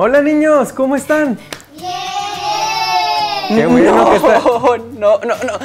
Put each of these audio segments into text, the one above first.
Hola niños, ¿cómo están? ¡Bien! Qué bueno que están. No.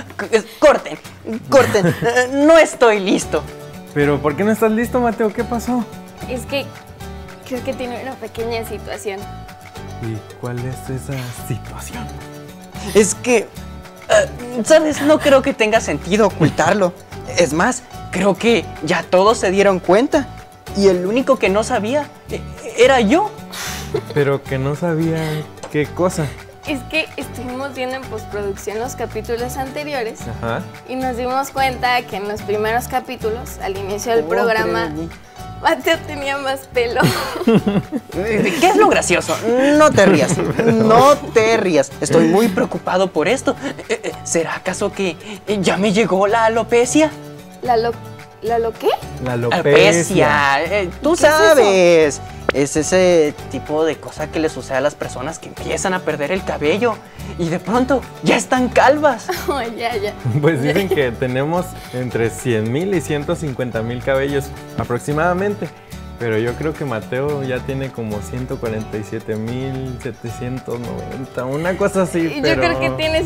Corten. No estoy listo. Pero ¿por qué no estás listo, Mateo? ¿Qué pasó? Es que creo que tiene una pequeña situación. ¿Y cuál es esa situación? Es que, ¿sabes? No creo que tenga sentido ocultarlo. Es más, creo que ya todos se dieron cuenta. Y el único que no sabía era yo. Pero que no sabían qué cosa. Es que estuvimos viendo en postproducción los capítulos anteriores. Ajá. Y nos dimos cuenta que en los primeros capítulos, al inicio del programa, Mateo tenía más pelo. ¿Qué es lo gracioso? No te rías. Estoy muy preocupado por esto. ¿Será acaso que ya me llegó la alopecia? ¿La lo qué? La alopecia. Tú sabes. Es ese tipo de cosa que les sucede a las personas que empiezan a perder el cabello y de pronto ya están calvas. Oh, ya. Pues dicen que tenemos entre 100,000 y 150,000 cabellos aproximadamente. Pero yo creo que Mateo ya tiene como 147,790, una cosa así. Yo pero... creo que tiene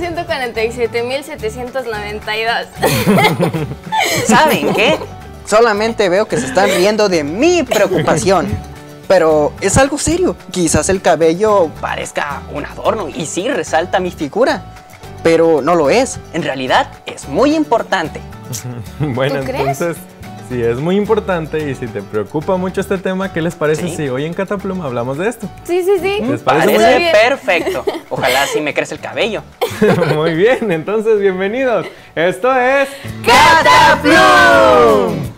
147,792. ¿Saben qué? Solamente veo que se están riendo de mi preocupación. Pero es algo serio. Quizás el cabello parezca un adorno y sí resalta mi figura. Pero no lo es. En realidad es muy importante. Bueno, ¿Tú crees? entonces, si es muy importante y si te preocupa mucho este tema, ¿qué les parece ¿Sí? si hoy en Cataplum hablamos de esto? Sí. ¿Les parece muy Parece bien? perfecto. Ojalá sí me crece el cabello. Muy bien, entonces bienvenidos. Esto es ¡Cataplum!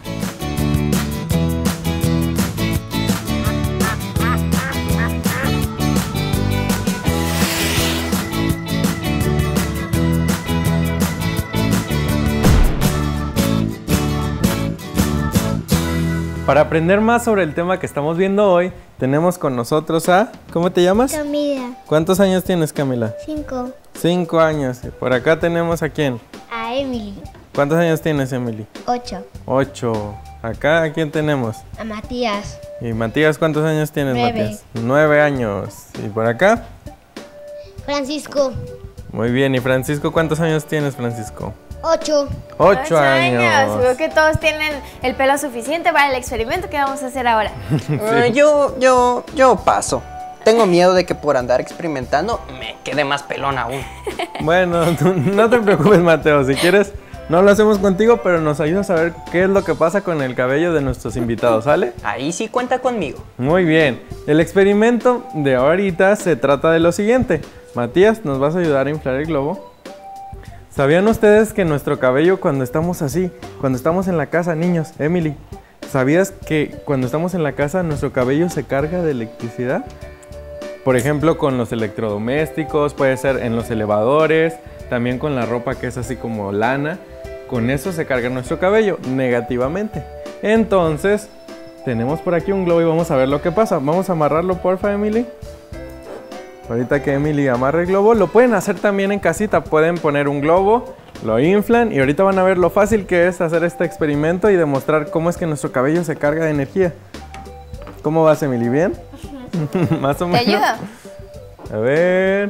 Para aprender más sobre el tema que estamos viendo hoy, tenemos con nosotros a... ¿Cómo te llamas? Camila, ¿Cuántos años tienes, Camila? 5. 5 años. Y por acá tenemos a quién. A Emily, ¿Cuántos años tienes, Emily? 8. 8. Acá, ¿a quién tenemos? A Matías, Y Matías, ¿cuántos años tienes, 9. Matías? 9 años. ¿Y por acá? Francisco, Muy bien. ¿Y Francisco, cuántos años tienes, Francisco? 8. 8 años. Creo que todos tienen el pelo suficiente para el experimento que vamos a hacer ahora. Yo paso. Tengo miedo de que por andar experimentando me quede más pelón aún. Bueno, tú no te preocupes, Mateo. Si quieres, no lo hacemos contigo, pero nos ayudas a ver qué es lo que pasa con el cabello de nuestros invitados, ¿sale? Ahí sí cuenta conmigo. Muy bien. El experimento de ahorita se trata de lo siguiente. Matías, ¿nos vas a ayudar a inflar el globo? ¿Sabían ustedes que nuestro cabello cuando estamos así, cuando estamos en la casa, niños, Emily, ¿sabías que cuando estamos en la casa nuestro cabello se carga de electricidad? Por ejemplo, con los electrodomésticos, puede ser en los elevadores, también con la ropa que es así como lana. Con eso se carga nuestro cabello negativamente. Entonces, tenemos por aquí un globo y vamos a ver lo que pasa. Vamos a amarrarlo, porfa, Emily. Ahorita que Emily amarre el globo, lo pueden hacer también en casita. Pueden poner un globo, lo inflan y ahorita van a ver lo fácil que es hacer este experimento y demostrar cómo es que nuestro cabello se carga de energía. ¿Cómo vas, Emily? ¿Bien? Más o ¿Te menos. ayudo? A ver.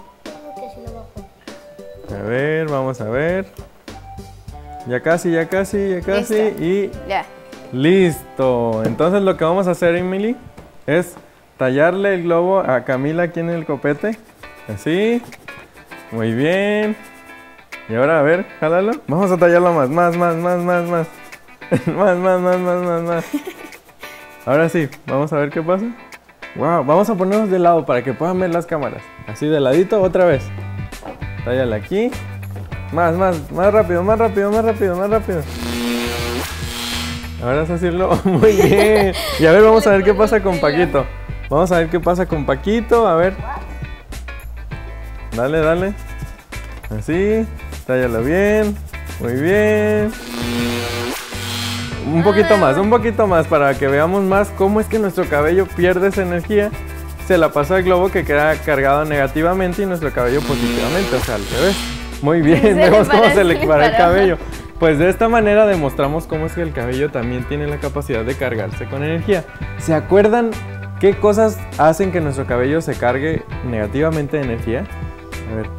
A ver, vamos a ver. Ya casi. Listo. Y Ya. listo. Entonces lo que vamos a hacer, Emily, es tallarle el globo a Camila aquí en el copete. Así. Muy bien. Y ahora, a ver, jálalo. Vamos a tallarlo más. Más. más. Ahora sí, vamos a ver qué pasa. Wow, vamos a ponernos de lado para que puedan ver las cámaras. Así de ladito, otra vez. Tállale aquí. Más rápido. Ahora es hacerlo muy bien. Y a ver, vamos a ver qué pasa con Paquito. Vamos a ver qué pasa con Paquito. A ver. Dale. Así. Tállalo bien. Muy bien. Un poquito más para que veamos más cómo es que nuestro cabello pierde esa energía. Se la pasa al globo que queda cargado negativamente y nuestro cabello positivamente, o sea, al revés. Muy bien, vemos cómo se le para el cabello. Pues de esta manera demostramos cómo es que el cabello también tiene la capacidad de cargarse con energía. ¿Se acuerdan ¿Qué cosas hacen que nuestro cabello se cargue negativamente de energía? A ver.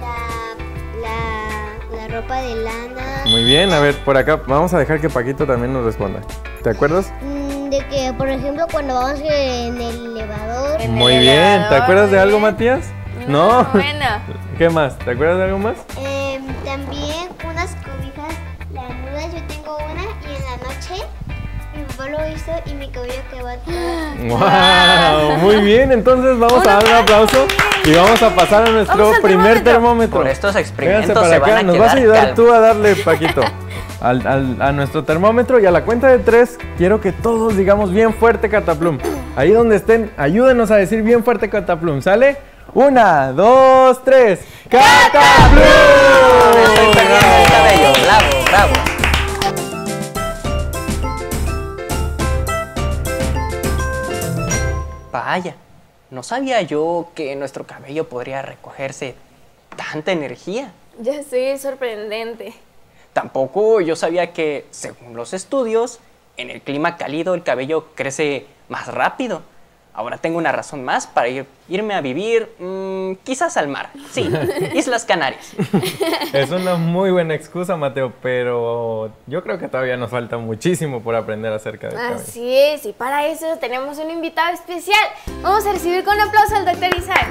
La ropa de lana. Muy bien, a ver, por acá vamos a dejar que Paquito también nos responda. ¿Te acuerdas? De que, por ejemplo, cuando vamos en el elevador. Muy bien, ¿te acuerdas de algo, Matías? No. Bueno. ¿Qué más? ¿Te acuerdas de algo más? También unas cobijas lanudas, yo tengo una y en la noche mi papá lo hizo y mi cabello quedó todo. ¡Wow! Muy bien, entonces vamos a dar un aplauso y vamos a pasar a nuestro Vamos al primer termómetro. Por estos experimentos Vénganse para se van acá, a nos quedar vas a ayudar calvos. tú a darle, Paquito, a nuestro termómetro, y a la cuenta de 3 quiero que todos digamos bien fuerte Cataplum. Ahí donde estén, ayúdenos a decir bien fuerte Cataplum, ¿sale? 1, 2, 3. ¡Cataplum! Me estoy perdiendo el cabello. Bravo, bravo. Vaya, no sabía yo que nuestro cabello podría recogerse tanta energía. Ya estoy sorprendente. Tampoco yo sabía que, según los estudios, en el clima cálido el cabello crece más rápido. Ahora tengo una razón más para irme a vivir, quizás al mar. Sí, Islas Canarias. Es una muy buena excusa, Mateo, pero yo creo que todavía nos falta muchísimo por aprender acerca del cabello. Así es, y para eso tenemos un invitado especial. Vamos a recibir con un aplauso al doctor Isaac.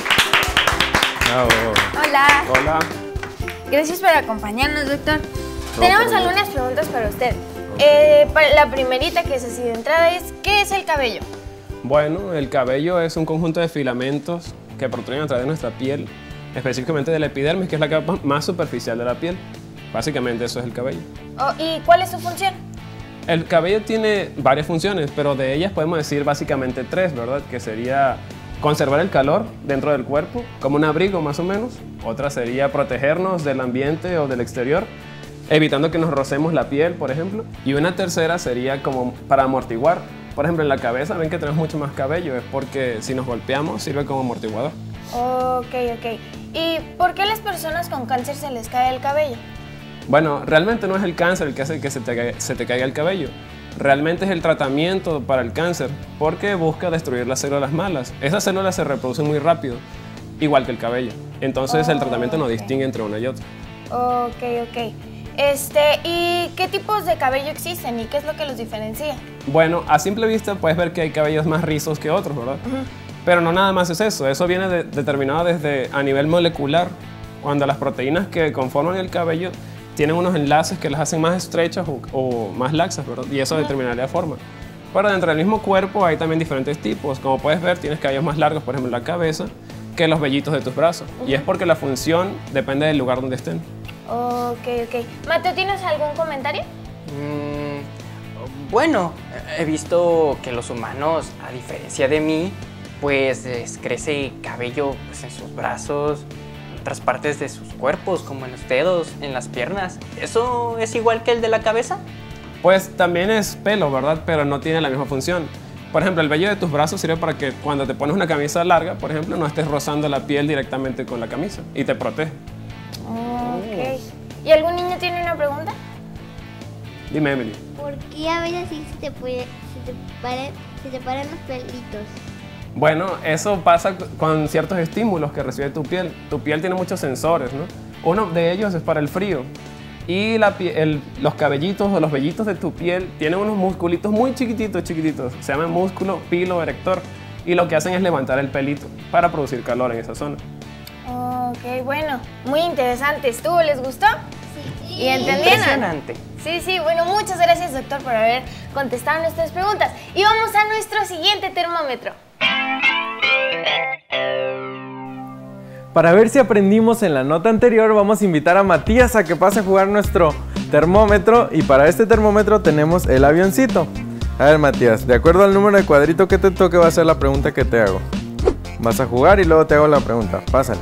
Bravo. Hola. Hola. Gracias por acompañarnos, doctor. Tenemos algunas preguntas para usted. La primerita, que es así de entrada, es ¿qué es el cabello? Bueno, el cabello es un conjunto de filamentos que protruyen a través de nuestra piel, específicamente de la epidermis, que es la capa más superficial de la piel. Básicamente eso es el cabello. Oh, ¿y cuál es su función? El cabello tiene varias funciones, pero de ellas podemos decir básicamente 3, ¿verdad? Que sería conservar el calor dentro del cuerpo, como un abrigo más o menos. Otra sería protegernos del ambiente o del exterior, evitando que nos rocemos la piel, por ejemplo. Y una tercera sería como para amortiguar. Por ejemplo, en la cabeza ven que tenemos mucho más cabello, es porque si nos golpeamos sirve como amortiguador. Ok. ¿Y por qué a las personas con cáncer se les cae el cabello? Bueno, realmente no es el cáncer el que hace que se te caiga el cabello. Realmente es el tratamiento para el cáncer, porque busca destruir las células malas. Esas células se reproducen muy rápido, igual que el cabello. Entonces el tratamiento no distingue entre una y otra. Ok. ¿Y qué tipos de cabello existen y qué es lo que los diferencia? Bueno, a simple vista puedes ver que hay cabellos más rizos que otros, ¿verdad? Pero no nada más es eso. Eso viene determinado desde a nivel molecular. Cuando las proteínas que conforman el cabello tienen unos enlaces que las hacen más estrechas o más laxas, ¿verdad? Y eso determinaría la forma. Pero dentro del mismo cuerpo hay también diferentes tipos. Como puedes ver, tienes cabellos más largos, por ejemplo, en la cabeza, que los vellitos de tus brazos. Y es porque la función depende del lugar donde estén. Ok. Mateo, ¿tienes algún comentario? Bueno, he visto que los humanos, a diferencia de mí, pues les crece cabello pues, en sus brazos, en otras partes de sus cuerpos, como en los dedos, en las piernas. ¿Eso es igual que el de la cabeza? Pues también es pelo, ¿verdad? Pero no tiene la misma función. Por ejemplo, el vello de tus brazos sirve para que cuando te pones una camisa larga, por ejemplo, no estés rozando la piel directamente con la camisa y te protege. Ok. ¿Y algún niño tiene una pregunta? Dime, Emily. ¿Por qué a veces sí se te paran los pelitos? Bueno, eso pasa con ciertos estímulos que recibe tu piel. Tu piel tiene muchos sensores, ¿no? Uno de ellos es para el frío. Y los cabellitos o los vellitos de tu piel tienen unos musculitos muy chiquititos. Se llama músculo piloerector. Y lo que hacen es levantar el pelito para producir calor en esa zona. Ok, bueno, muy interesante. ¿Estuvo? ¿Les gustó? Sí. ¿Y entendieron? Impresionante. Sí, bueno, muchas gracias, doctor, por haber contestado nuestras preguntas. Y vamos a nuestro siguiente termómetro. Para ver si aprendimos en la nota anterior, vamos a invitar a Matías a que pase a jugar nuestro termómetro. Y para este termómetro tenemos el avioncito. A ver, Matías, de acuerdo al número de cuadrito que te toque va a ser la pregunta que te hago. Vas a jugar y luego te hago la pregunta. Pásale.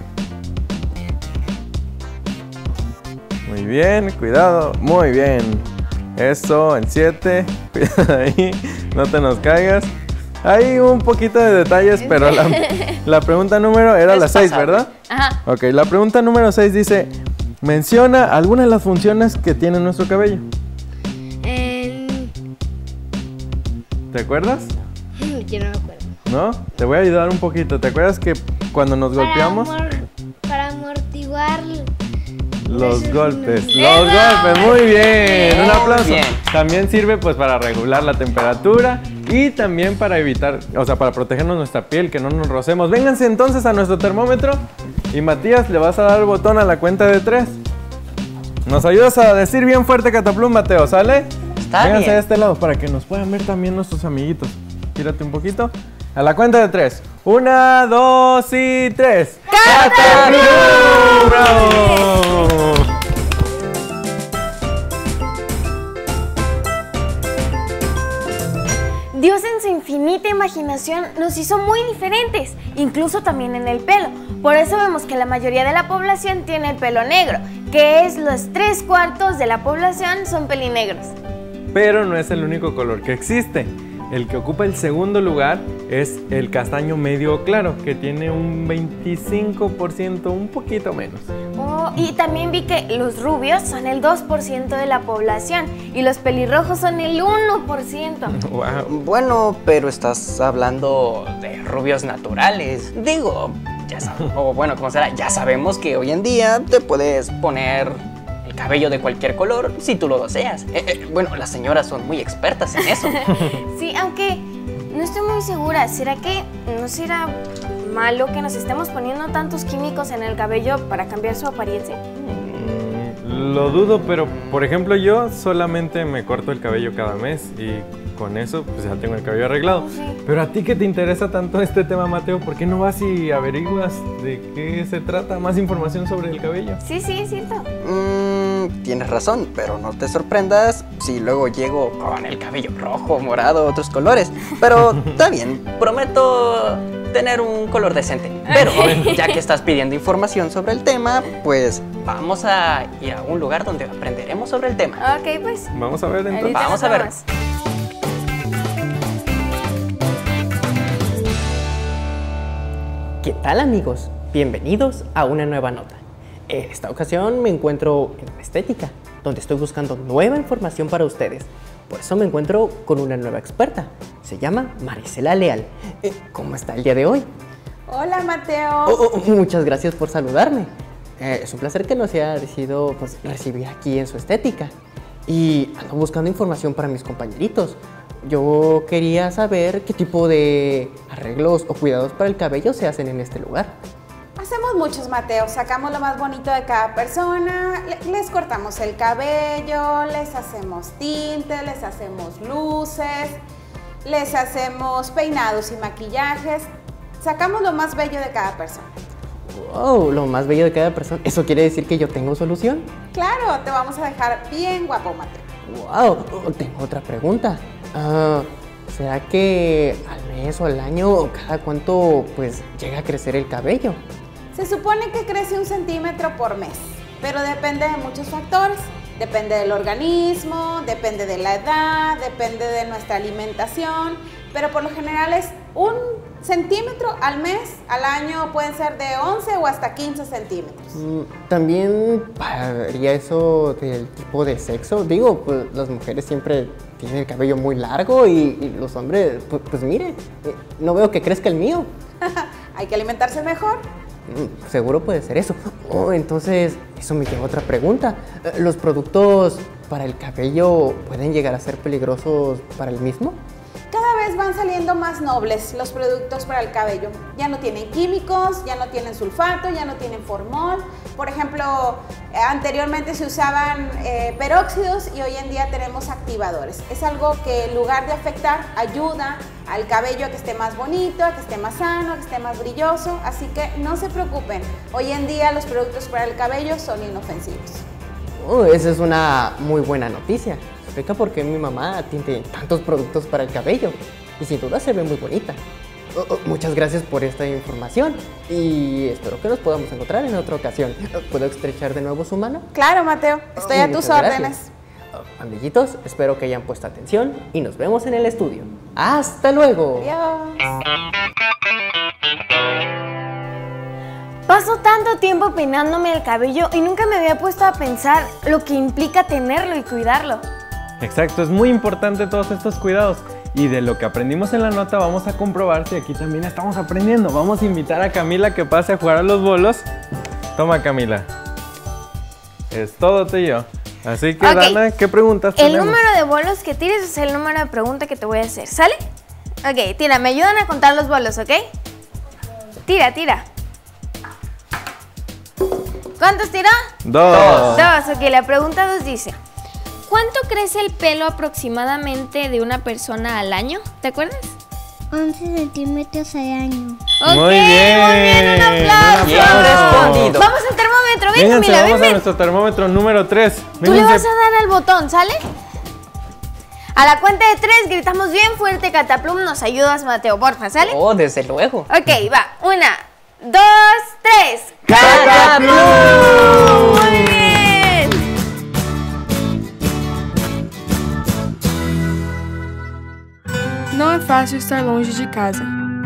Muy bien, cuidado. Muy bien. Eso, el 7. Cuidado ahí. No te nos caigas. Hay un poquito de detalles, pero la pregunta número era la 6, ¿verdad? Ajá. Ok, la pregunta número 6 dice: menciona algunas de las funciones que tiene nuestro cabello. ¿Te acuerdas? Yo no me acuerdo. ¿no? Te voy a ayudar un poquito. ¿Te acuerdas que cuando nos golpeamos? Para amortiguar Los golpes, muy bien, un aplauso. Bien. También sirve pues para regular la temperatura y también para evitar, o sea, para protegernos nuestra piel, que no nos rocemos. Vénganse entonces a nuestro termómetro y Matías, le vas a dar el botón a la cuenta de 3. Nos ayudas a decir bien fuerte Cataplum, Mateo, ¿sale? Está Vénganse bien. a este lado para que nos puedan ver también nuestros amiguitos. Tírate un poquito. A la cuenta de 3. 1, 2 y 3. ¡Cataplum! ¡Bravo! Dios en su infinita imaginación nos hizo muy diferentes, incluso también en el pelo. Por eso vemos que la mayoría de la población tiene el pelo negro, que es los 3/4 de la población son pelinegros. Pero no es el único color que existe. El que ocupa el segundo lugar es el castaño medio claro, que tiene un 25%, un poquito menos. Oh, y también vi que los rubios son el 2% de la población y los pelirrojos son el 1%. Wow. Bueno, pero estás hablando de rubios naturales. Digo, ya sabemos, o bueno, ¿cómo será? Ya sabemos que hoy en día te puedes poner el cabello de cualquier color si tú lo deseas. Bueno, las señoras son muy expertas en eso. Sí, aunque no estoy muy segura. ¿Será que no será malo que nos estemos poniendo tantos químicos en el cabello para cambiar su apariencia? Lo dudo, pero por ejemplo yo solamente me corto el cabello cada mes y con eso pues ya tengo el cabello arreglado. Sí. Pero a ti que te interesa tanto este tema, Mateo, ¿por qué no vas y averiguas de qué se trata? Más información sobre el cabello. Sí, es cierto. Tienes razón, pero no te sorprendas si luego llego con el cabello rojo, morado, otros colores. Pero está bien, prometo tener un color decente. Pero ya que estás pidiendo información sobre el tema, pues vamos a ir a un lugar donde aprenderemos sobre el tema. Ok, pues. Vamos a ver entonces. ahorita Vamos nos a ver. vemos. ¿Qué tal, amigos? Bienvenidos a una nueva nota. En esta ocasión me encuentro en una estética, donde estoy buscando nueva información para ustedes. Por eso me encuentro con una nueva experta. Se llama Marisela Leal. ¿Cómo está el día de hoy? Hola, Mateo. Muchas gracias por saludarme. Es un placer que nos haya decidido recibir aquí en su estética. Y ando buscando información para mis compañeritos. Yo quería saber qué tipo de arreglos o cuidados para el cabello se hacen en este lugar. Hacemos muchos, Mateo. Sacamos lo más bonito de cada persona, les cortamos el cabello, les hacemos tinte, les hacemos luces, les hacemos peinados y maquillajes. Sacamos lo más bello de cada persona. Wow, lo más bello de cada persona. ¿Eso quiere decir que yo tengo solución? Claro, te vamos a dejar bien guapo, Mateo. Wow, tengo otra pregunta. ¿Será que al mes o al año, cada cuánto pues llega a crecer el cabello? Se supone que crece 1 centímetro por mes, pero depende de muchos factores. Depende del organismo, depende de la edad, depende de nuestra alimentación, pero por lo general es 1 centímetro al mes, al año pueden ser de 11 o hasta 15 centímetros. ¿También varía eso del tipo de sexo? Digo, pues las mujeres siempre tienen el cabello muy largo y los hombres, pues mire, no veo que crezca el mío. Hay que alimentarse mejor. Seguro puede ser eso. Entonces, eso me lleva a otra pregunta. ¿Los productos para el cabello pueden llegar a ser peligrosos para el mismo? Cada vez van saliendo más nobles los productos para el cabello. Ya no tienen químicos, ya no tienen sulfato, ya no tienen formol. Por ejemplo, anteriormente se usaban peróxidos y hoy en día tenemos activadores. Es algo que en lugar de afectar, ayuda al cabello a que esté más bonito, a que esté más sano, a que esté más brilloso. Así que no se preocupen. Hoy en día los productos para el cabello son inofensivos. Esa es una muy buena noticia. Explica por qué mi mamá tiene tantos productos para el cabello y sin duda se ve muy bonita. Muchas gracias por esta información y espero que nos podamos encontrar en otra ocasión. ¿Puedo estrechar de nuevo su mano? Claro, Mateo, estoy a tus Muchas órdenes. gracias. Amiguitos, espero que hayan puesto atención y nos vemos en el estudio. ¡Hasta luego! Adiós. Paso tanto tiempo peinándome el cabello y nunca me había puesto a pensar lo que implica tenerlo y cuidarlo. Exacto, es muy importante todos estos cuidados. Y de lo que aprendimos en la nota vamos a comprobar si aquí también estamos aprendiendo. Vamos a invitar a Camila que pase a jugar a los bolos. Toma, Camila. Es todo tuyo. Así que, Ok. Dana, ¿qué preguntas El tenemos? número de bolos que tires es el número de pregunta que te voy a hacer, ¿sale? Ok, tira, me ayudan a contar los bolos, ¿ok? Tira, tira. ¿Cuántos tiró? 2. Dos, ok, la pregunta 2 dice: ¿cuánto crece el pelo aproximadamente de una persona al año? ¿Te acuerdas? 11 centímetros al año. Ok, Muy bien. muy bien, un aplauso. Bien respondido. Vamos al termómetro, ven, Vénganse, Camila, ven, vamos a ven. nuestro termómetro número 3. Tú le vas a dar al botón, ¿sale? A la cuenta de 3 gritamos bien fuerte, Cataplum, nos ayudas, Mateo, porfa, ¿sale? Oh, desde luego. Ok, va, 1, 2, 3. ¡Cataplum! Muy bien. Não é fácil estar longe de casa.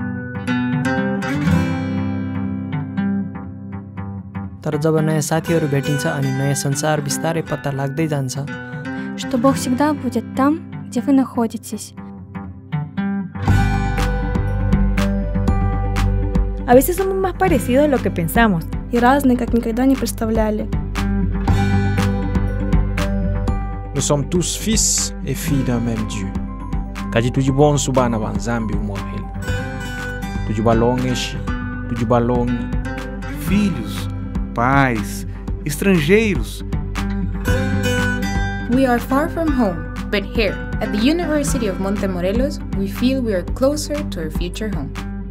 तर जब नयाँ साथीहरू भेटिन्छ अनि नयाँ संसार बिस्तारै पत्ता लाग्दै जान्छ, что Бог всегда будет там, где вы находитесь. A veces somos más parecidos de lo que pensamos. И разные, как никогда не представляли. Nous sommes tous fils et filles d'un même Dieu. Kaji tujibon subana banzambi umorrel. Tujibalongeshi, tujibalongi. Filhos, pais, estrangeiros. We are far from home, but here, at the University of Montemorelos, we feel we are closer to our future home.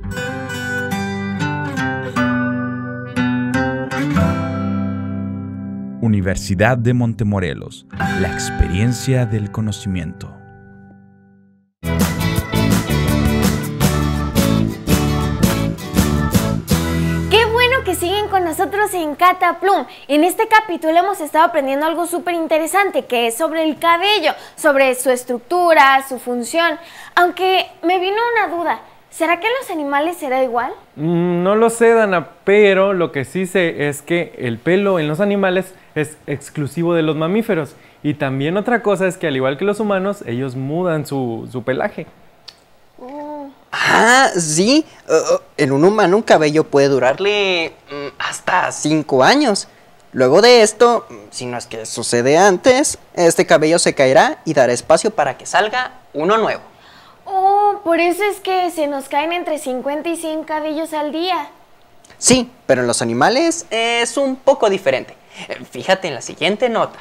Universidad de Montemorelos, la experiencia del conocimiento. Qué bueno que siguen con nosotros en Cataplum. En este capítulo hemos estado aprendiendo algo súper interesante, que es sobre el cabello, sobre su estructura, su función. Aunque me vino una duda, ¿será que en los animales será igual? No lo sé, Dana, pero lo que sí sé es que el pelo en los animales es exclusivo de los mamíferos. Y también otra cosa es que al igual que los humanos, ellos mudan su pelaje. Ah, sí. En un humano un cabello puede durarle hasta 5 años. Luego de esto, si no es que sucede antes, este cabello se caerá y dará espacio para que salga uno nuevo. Oh, por eso es que se nos caen entre 50 y 100 cabellos al día. Sí, pero en los animales es un poco diferente. Fíjate en la siguiente nota.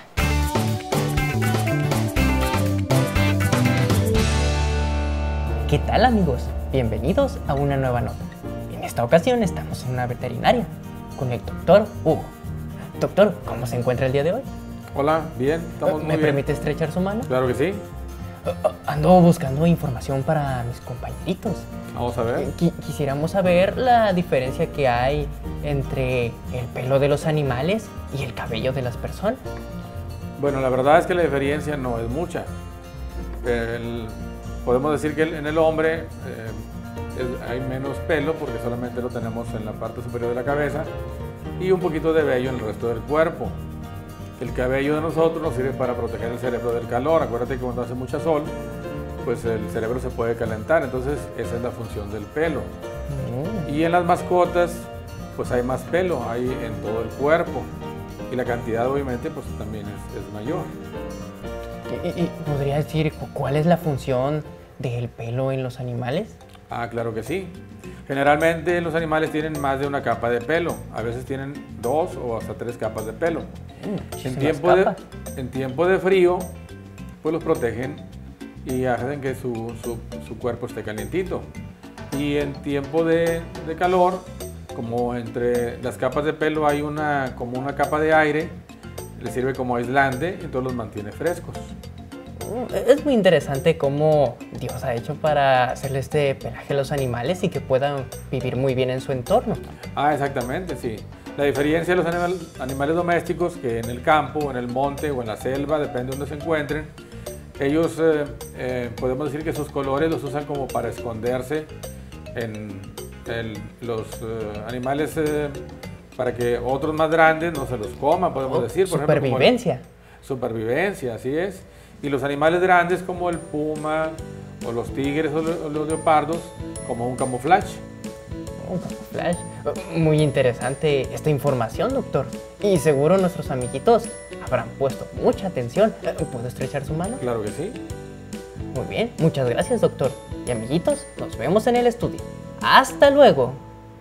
¿Qué tal, amigos? Bienvenidos a una nueva nota. En esta ocasión estamos en una veterinaria con el doctor Hugo. Doctor, ¿cómo se encuentra el día de hoy? Hola, bien, estamos muy ¿Me bien. permite estrechar su mano? Claro que sí. Ando buscando información para mis compañeritos. Vamos a ver. Quisiéramos saber la diferencia que hay entre el pelo de los animales y el cabello de las personas. Bueno, la verdad es que la diferencia no es mucha. Podemos decir que en el hombre hay menos pelo porque solamente lo tenemos en la parte superior de la cabeza y un poquito de vello en el resto del cuerpo. El cabello de nosotros nos sirve para proteger el cerebro del calor. Acuérdate que cuando hace mucha sol, pues el cerebro se puede calentar, entonces esa es la función del pelo. Y en las mascotas, pues hay más pelo, hay en todo el cuerpo y la cantidad obviamente pues también es mayor. ¿Podría decir cuál es la función del pelo en los animales? Ah, claro que sí. Generalmente los animales tienen más de una capa de pelo, a veces tienen 2 o hasta 3 capas de pelo. En tiempo de frío, pues los protegen y hacen que su cuerpo esté calientito. Y en tiempo de calor, como entre las capas de pelo hay como una capa de aire, les sirve como aislante, entonces los mantiene frescos. Es muy interesante cómo Dios ha hecho para hacerle este pelaje a los animales y que puedan vivir muy bien en su entorno. Ah, exactamente, sí. La diferencia de los animales domésticos, que en el campo, en el monte o en la selva, depende de donde se encuentren, ellos podemos decir que sus colores los usan como para esconderse en los animales para que otros más grandes no se los coman, podemos decir. Por supervivencia. Supervivencia, así es. Y los animales grandes como el puma o los tigres o los leopardos como un camuflaje. Un camuflaje. Muy interesante esta información, doctor. Y seguro nuestros amiguitos habrán puesto mucha atención. ¿Puedo estrechar su mano? Claro que sí. Muy bien, muchas gracias, doctor. Y amiguitos, nos vemos en el estudio. ¡Hasta luego!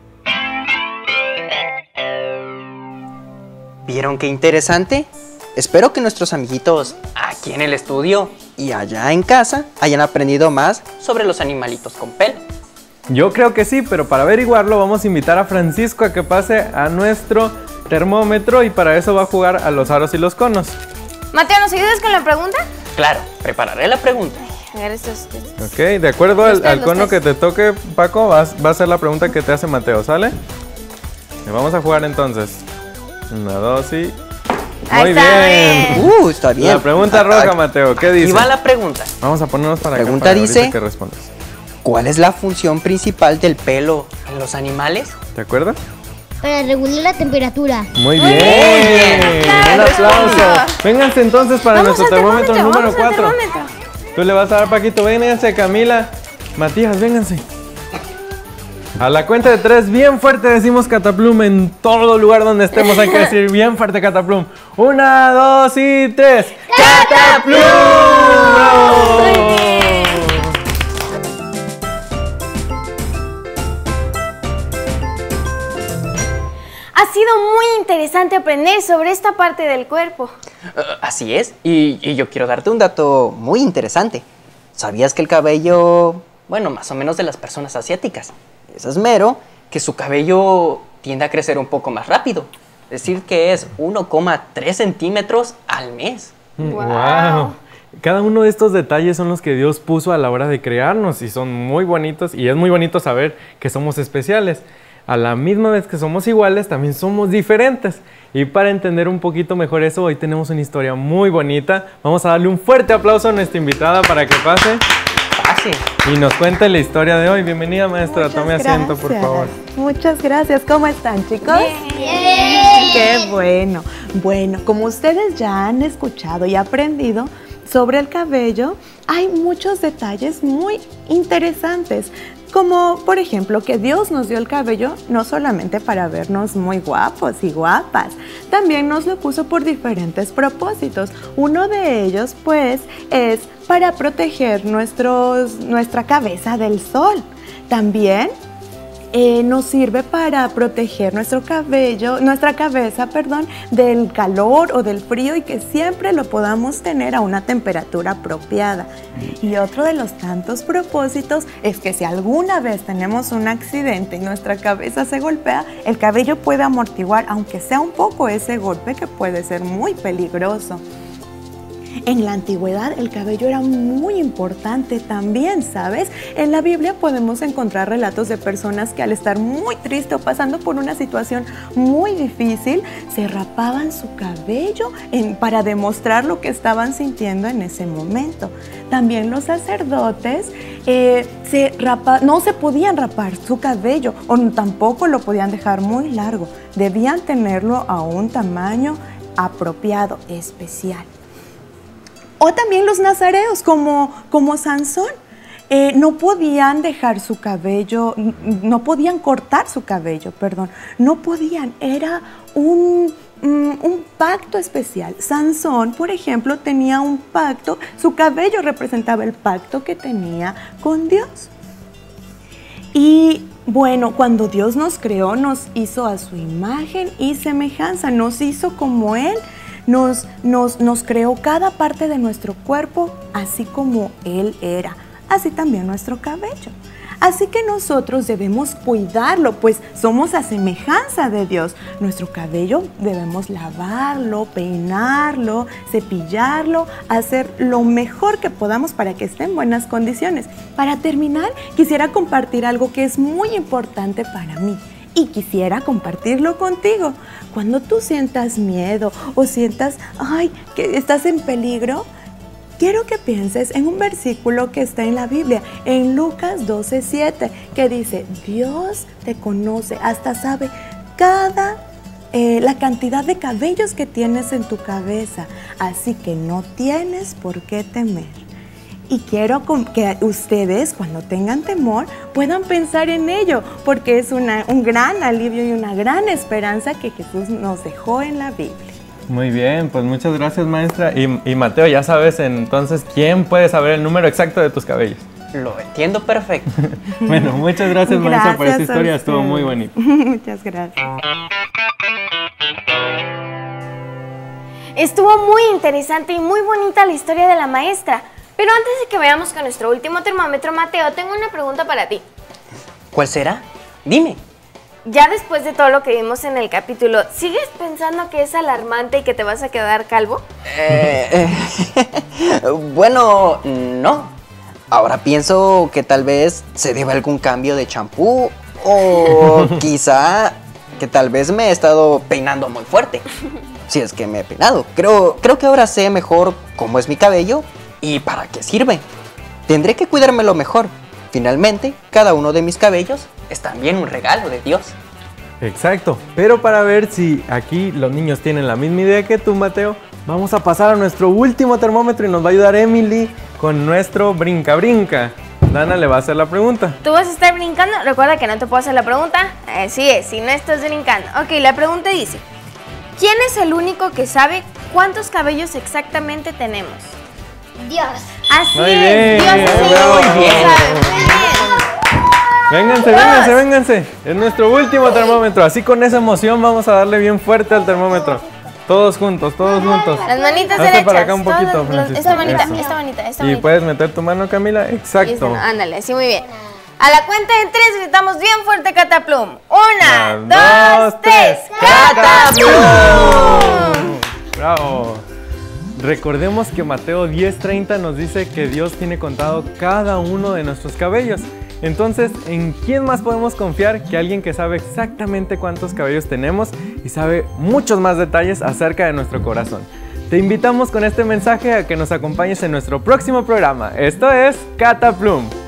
¿Vieron qué interesante? Espero que nuestros amiguitos aquí en el estudio y allá en casa hayan aprendido más sobre los animalitos con pelo. Yo creo que sí, pero para averiguarlo vamos a invitar a Francisco a que pase a nuestro termómetro y para eso va a jugar a los aros y los conos. Mateo, ¿nos ayudas con la pregunta? Claro, prepararé la pregunta. A ver, estos. Ok, de acuerdo al cono que te toque, Paco, va a ser la pregunta que te hace Mateo, ¿sale? Vamos a jugar entonces. 1, 2 y... Muy bien. Está bien. La pregunta roja, Mateo, ¿qué dice? Aquí va la pregunta. Vamos a ponernos para acá. Pregunta para dice, que respondas. ¿Cuál es la función principal del pelo en los animales? ¿Te acuerdas? Para regular la temperatura. Muy bien. Un aplauso. Vénganse entonces para nuestro termómetro número 4. Tú le vas a dar, Paquito. Vénganse, Camila. Matías, vénganse. A la cuenta de 3, bien fuerte decimos Cataplum en todo lugar donde estemos. Hay que decir bien fuerte Cataplum. 1, 2 y 3. ¡Cataplum! ¡Bravo! Ha sido muy interesante aprender sobre esta parte del cuerpo. Así es, y yo quiero darte un dato muy interesante. ¿Sabías que el cabello, bueno, más o menos de las personas asiáticas, es esmero, que su cabello tiende a crecer un poco más rápido? Es decir, que es 1,3 centímetros al mes. ¡Wow! Cada uno de estos detalles son los que Dios puso a la hora de crearnos y son muy bonitos y es muy bonito saber que somos especiales. A la misma vez que somos iguales, también somos diferentes. Y para entender un poquito mejor eso, hoy tenemos una historia muy bonita. Vamos a darle un fuerte aplauso a nuestra invitada para que pase. Fácil. Y nos cuente la historia de hoy. Bienvenida, maestra. Tome asiento, por favor. Muchas gracias. ¿Cómo están, chicos? Bien. Qué bueno. Bueno, como ustedes ya han escuchado y aprendido sobre el cabello, hay muchos detalles muy interesantes. Como, por ejemplo, que Dios nos dio el cabello no solamente para vernos muy guapos y guapas, también nos lo puso por diferentes propósitos. Uno de ellos, pues, es para proteger nuestra cabeza del sol. También nos sirve para proteger nuestra cabeza, del calor o del frío y que siempre lo podamos tener a una temperatura apropiada. Y otro de los tantos propósitos es que si alguna vez tenemos un accidente y nuestra cabeza se golpea, el cabello puede amortiguar, aunque sea un poco, ese golpe que puede ser muy peligroso. En la antigüedad el cabello era muy importante también, ¿sabes? En la Biblia podemos encontrar relatos de personas que al estar muy tristes o pasando por una situación muy difícil, se rapaban su cabello para demostrar lo que estaban sintiendo en ese momento. También los sacerdotes no se podían rapar su cabello o tampoco lo podían dejar muy largo. Debían tenerlo a un tamaño apropiado, especial. O también los nazareos, como Sansón, no podían dejar su cabello, no podían cortar su cabello, no podían, era un pacto especial. Sansón, por ejemplo, tenía un pacto, su cabello representaba el pacto que tenía con Dios. Y bueno, cuando Dios nos creó, nos hizo a su imagen y semejanza, nos hizo como Él. Nos creó cada parte de nuestro cuerpo así como Él era, así también nuestro cabello. Así que nosotros debemos cuidarlo, pues somos a semejanza de Dios. Nuestro cabello debemos lavarlo, peinarlo, cepillarlo, hacer lo mejor que podamos para que esté en buenas condiciones. Para terminar, quisiera compartir algo que es muy importante para mí. Y quisiera compartirlo contigo. Cuando tú sientas miedo o sientas, que estás en peligro, quiero que pienses en un versículo que está en la Biblia, en Lucas 12:7, que dice, Dios te conoce, hasta sabe la cantidad de cabellos que tienes en tu cabeza, así que no tienes por qué temer. Y quiero que ustedes, cuando tengan temor, puedan pensar en ello, porque es un gran alivio y una gran esperanza que Jesús nos dejó en la Biblia. Muy bien, pues muchas gracias, maestra. Y Mateo, ya sabes entonces quién puede saber el número exacto de tus cabellos. Lo entiendo perfecto. Bueno, muchas gracias, maestra, por esta historia. Estuvo muy bonito. Muchas gracias. Estuvo muy interesante y muy bonita la historia de la maestra. Pero antes de que veamos con nuestro último termómetro, Mateo, tengo una pregunta para ti. ¿Cuál será? Dime. Ya después de todo lo que vimos en el capítulo, ¿sigues pensando que es alarmante y que te vas a quedar calvo? Bueno, no. Ahora pienso que tal vez se debe a algún cambio de champú o quizá que tal vez me he estado peinando muy fuerte. Si es que me he peinado. Creo que ahora sé mejor cómo es mi cabello y para qué sirve. Tendré que cuidármelo mejor. Finalmente, cada uno de mis cabellos es también un regalo de Dios. Exacto, pero para ver si aquí los niños tienen la misma idea que tú, Mateo, vamos a pasar a nuestro último termómetro y nos va a ayudar Emily con nuestro brinca-brinca. Dana le va a hacer la pregunta. ¿Tú vas a estar brincando? Recuerda que no te puedo hacer la pregunta. Así es, si no estás brincando. Ok, la pregunta dice: ¿quién es el único que sabe cuántos cabellos exactamente tenemos? Dios. Así Muy es, bien, Dios es el bravo. único que sabe. Muy bien. Vénganse. Es nuestro último termómetro. Así con esa emoción vamos a darle bien fuerte al termómetro. Todos juntos. Las manitas Hazte derechas. para acá un poquito, Francisco. Esta manita, Eso. esta manita. Y puedes meter tu mano, Camila. Exacto. Ándale, sí, muy bien. A la cuenta de 3 gritamos bien fuerte Cataplum. 1, 2, 3. ¡Cataplum! Bravo. Recordemos que Mateo 10:30 nos dice que Dios tiene contado cada uno de nuestros cabellos. Entonces, ¿en quién más podemos confiar que alguien que sabe exactamente cuántos cabellos tenemos y sabe muchos más detalles acerca de nuestro corazón? Te invitamos con este mensaje a que nos acompañes en nuestro próximo programa. Esto es Cataplum.